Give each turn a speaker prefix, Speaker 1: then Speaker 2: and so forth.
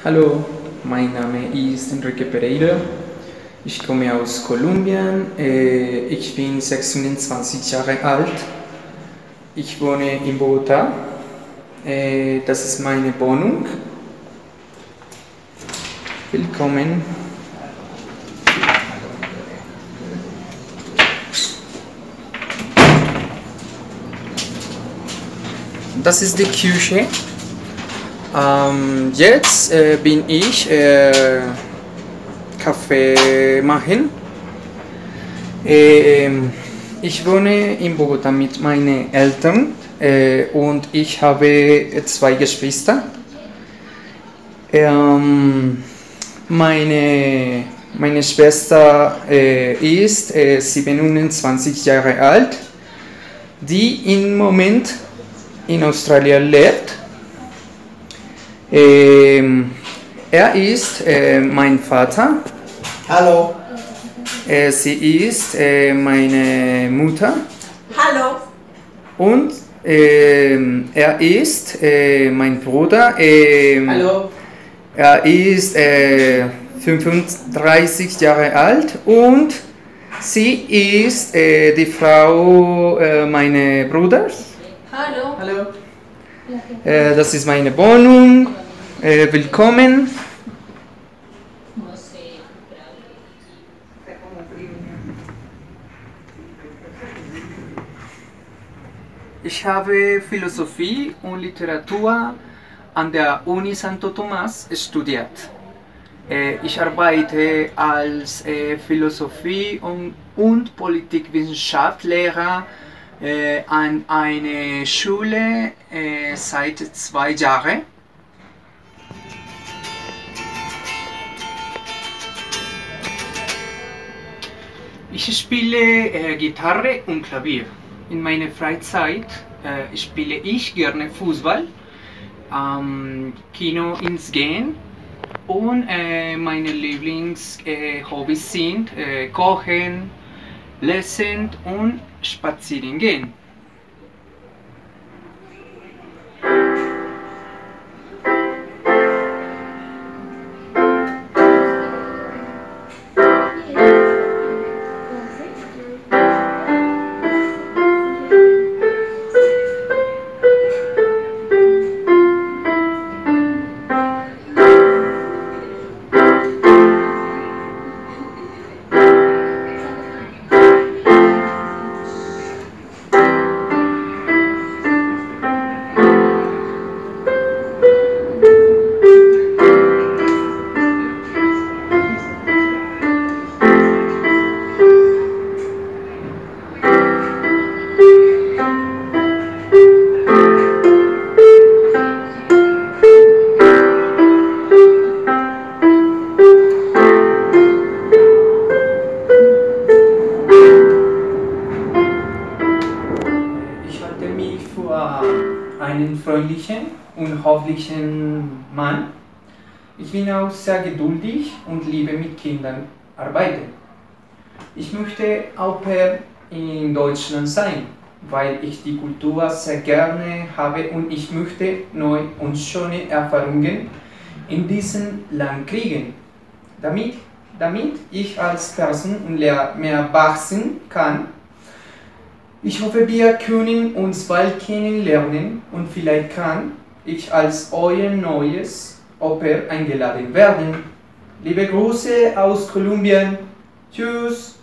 Speaker 1: Hallo, mein Name ist Enrique Pereira. Ich komme aus Kolumbien. Ich bin 26 Jahre alt. Ich wohne in Bogotá. Das ist meine Wohnung. Willkommen. Das ist die Küche. Jetzt bin ich Kaffee machen. Ich wohne in Bogotá mit meinen Eltern und ich habe zwei Geschwister. Meine Schwester ist 27 Jahre alt, die im Moment in Australien lebt. Er ist mein Vater.
Speaker 2: Hallo.
Speaker 1: Sie ist meine Mutter.
Speaker 3: Hallo.
Speaker 1: Und er ist mein Bruder.
Speaker 2: Hallo.
Speaker 1: Er ist 35 Jahre alt und sie ist die Frau meines Bruders.
Speaker 3: Hallo.
Speaker 2: Hallo.
Speaker 1: Das ist meine Wohnung. Willkommen. Ich habe Philosophie und Literatur an der Uni Santo Tomás studiert. Ich arbeite als Philosophie- und Politikwissenschaftslehrer an einer Schule seit 2 Jahren. Ich spiele Gitarre und Klavier. In meiner Freizeit spiele ich gerne Fußball, Kino ins Gehen und meine Lieblingshobbys sind Kochen, Lesen und Spazieren gehen. Einen freundlichen und höflichen Mann. Ich bin auch sehr geduldig und liebe mit Kindern arbeiten. Ich möchte Au pair in Deutschland sein, weil ich die Kultur sehr gerne habe und ich möchte neue und schöne Erfahrungen in diesem Land kriegen. Damit ich als Person mehr wachsen kann. Ich hoffe, wir können uns bald kennenlernen und vielleicht kann ich als euer neues Au pair eingeladen werden. Liebe Grüße aus Kolumbien. Tschüss.